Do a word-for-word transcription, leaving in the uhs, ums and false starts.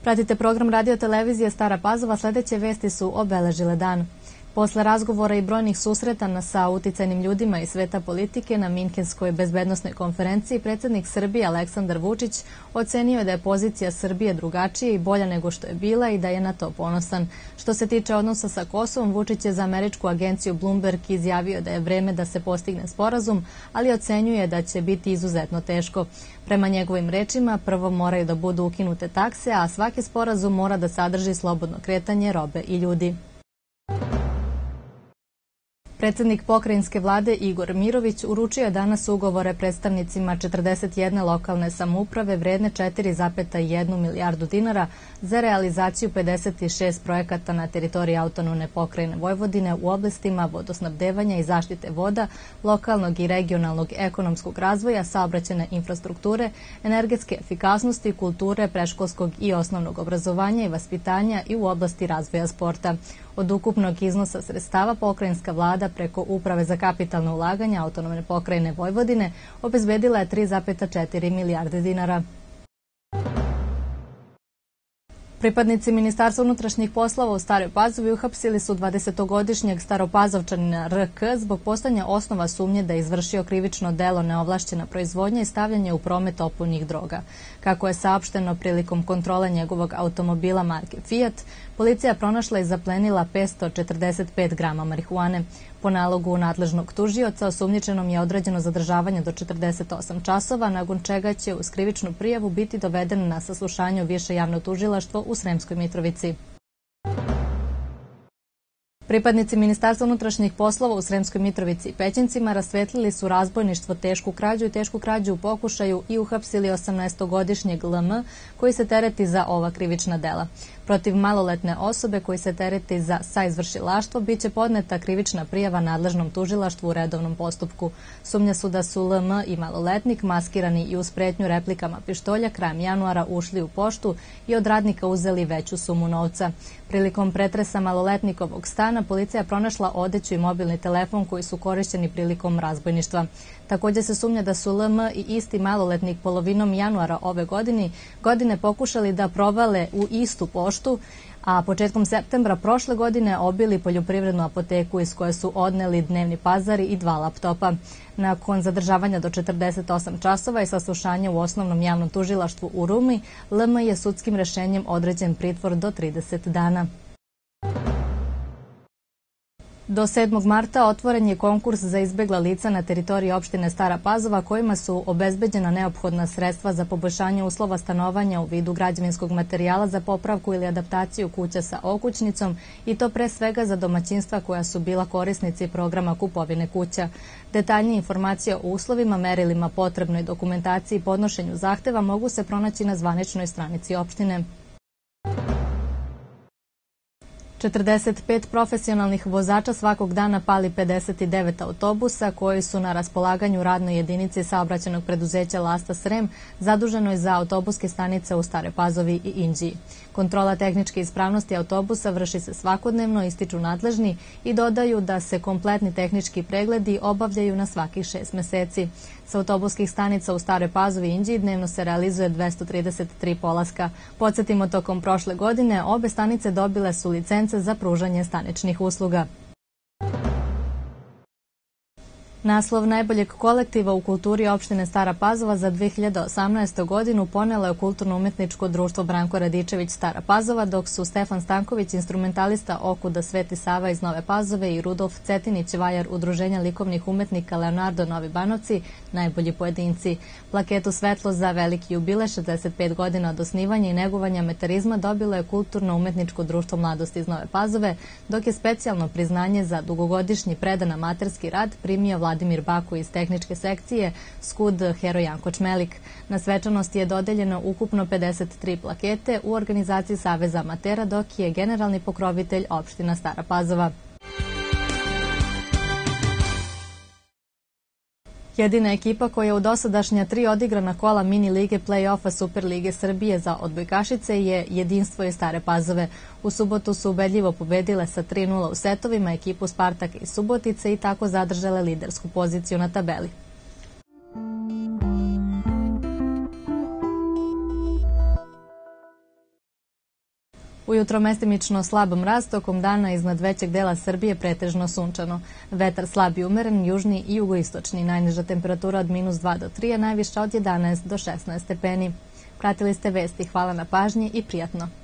Pratite program radio televizije Stara Pazova, sledeće vesti su obeležile dan. Posle razgovora i brojnih susreta sa uticajnim ljudima iz sveta politike na Minhenskoj bezbednosnoj konferenciji, predsjednik Srbije Aleksandar Vučić ocenio je da je pozicija Srbije drugačija i bolja nego što je bila i da je na to ponosan. Što se tiče odnosa sa Kosovom, Vučić je za američku agenciju Bloomberg izjavio da je vreme da se postigne sporazum, ali ocenjuje da će biti izuzetno teško. Prema njegovim rečima, prvo moraju da budu ukinute takse, a svaki sporazum mora da sadrži slobodno kretanje robe i ljudi. Predsjednik pokrajinske vlade Igor Mirović uručio je danas ugovore predstavnicima četrdeset jedne lokalne samouprave vredne četiri zarez jedna milijardu dinara za realizaciju pedeset šest projekata na teritoriji autonomne pokrajine Vojvodine u oblastima vodosnabdevanja i zaštite voda, lokalnog i regionalnog ekonomskog razvoja, saobraćajne infrastrukture, energetske efikasnosti, kulture, predškolskog i osnovnog obrazovanja i vaspitanja i u oblasti razvoja sporta. Od ukupnog iznosa sredstava pokrajinska vlada preko Uprave za kapitalno ulaganje autonomne pokrajine Vojvodine obezbedila je tri zarez četiri milijarde dinara. Pripadnici Ministarstva unutrašnjih poslova u Staroj Pazovi uhapsili su dvadesetogodišnjeg staropazovčanina R K zbog postojanja osnova sumnje da je izvršio krivično delo neovlašćena proizvodnja i stavljanje u promet opojnih droga. Kako je saopšteno prilikom kontrole njegovog automobila marke Fiat, policija pronašla i zaplenila petsto četrdeset pet grama marihuane. Po nalogu nadležnog tužioca osumnjičenom je određeno zadržavanje do četrdeset osam časova, nakon čega će uz krivičnu prijavu biti doveden na saslušanje u Više javno tužilaštvo u Sremskoj Mitrovici. Pripadnici Ministarstva unutrašnjih poslova u Sremskoj Mitrovici i Pećincima rasvetlili su razbojništvo, tešku krađu i tešku krađu u pokušaju i uhapsili osamnaestogodišnjeg L M koji se tereti za ova krivična dela. Protiv maloletne osobe koji se tereti za saizvršilaštvo biće podneta krivična prijava nadležnom tužilaštvu u redovnom postupku. Sumnja su da su L M i maloletnik maskirani i uz pretnju replikama pištolja krajem januara ušli u poštu i od radnika uzeli veću sumu novca. Prilikom pretresa maloletnikovog stana policija je pronašla odeću i mobilni telefon koji su korišćeni prilikom razbojništva. Također se sumnja da su L M i isti maloletnik polovinom januara ove godine, godine pokušali da provale u istu poštu, a početkom septembra prošle godine obili poljoprivrednu apoteku iz koje su odneli dnevni pazari i dva laptopa. Nakon zadržavanja do četrdeset osam časova i saslušanja u osnovnom javnom tužilaštvu u Rumi, L M je sudskim rešenjem određen pritvor do trideset dana. Do sedmog marta otvoren je konkurs za izbegla lica na teritoriji opštine Stara Pazova kojima su obezbeđena neophodna sredstva za poboljšanje uslova stanovanja u vidu građevinskog materijala za popravku ili adaptaciju kuća sa okućnicom i to pre svega za domaćinstva koja su bila korisnici programa kupovine kuća. Detaljnije informacije o uslovima, merilima, potrebnoj dokumentaciji i podnošenju zahteva mogu se pronaći na zvaničnoj stranici opštine. četrdeset pet profesionalnih vozača svakog dana pali pedeset devet autobusa koji su na raspolaganju radnoj jedinici saobraćajnog preduzeća Lasta Srem, zaduženoj za autobuske stanice u Staroj Pazovi i Inđiji. Kontrola tehničke ispravnosti autobusa vrši se svakodnevno, ističu nadležni i dodaju da se kompletni tehnički pregledi obavljaju na svakih šest meseci. Sa autobuskih stanica u Staroj Pazovi i Inđiji dnevno se realizuje dvesta trideset tri polaska. Podsjetimo, tokom prošle godine obe stanice dobile su licence za pružanje staničnih usluga. Naslov najboljeg kolektiva u kulturi opštine Stara Pazova za dve hiljade osamnaestu. godinu ponelo je kulturno-umetničko društvo Branko Radičević Stara Pazova, dok su Stefan Stanković, instrumentalista Okuda Sveti Sava iz Nove Pazove i Rudolf Cetinić, vajar Udruženja likovnih umetnika Leonardo Novi Banovci, najbolji pojedinci. Plaketu Svetlo za veliki jubile, šezdeset pet godina od osnivanja i negovanja amaterizma, dobilo je kulturno-umetničko društvo Mladosti iz Nove Pazove, dok je specijalno priznanje za dugogodišnji predan amaterski rad primio Vladimir Bako iz tehničke sekcije Skud Hero Janko Čmelik. Na svečanosti je dodeljeno ukupno pedeset tri plakete u organizaciji Saveza amatera, dok je generalni pokrovitelj opština Stara Pazova. Jedina ekipa koja u dosadašnja tri odigrana kola mini lige play-offa Super lige Srbije za odbojkašice je Jedinstvo iz Stare Pazove. U subotu su ubedljivo pobedile sa tri nula u setovima ekipu Spartaka iz Subotice i tako zadržale lidersku poziciju na tabeli. Ujutro mestimično slab mraz, tokom dana iznad većeg dela Srbije pretežno sunčano. Vetar slab i umeren, južni i jugoistočni. Najniža temperatura od minus dva do tri, a najviša od jedanaest do šesnaest stepeni. Pratili ste vesti. Hvala na pažnji i prijatno.